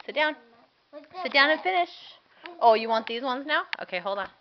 Sit down. Sit down and finish. Oh, you want these ones now? Okay, hold on.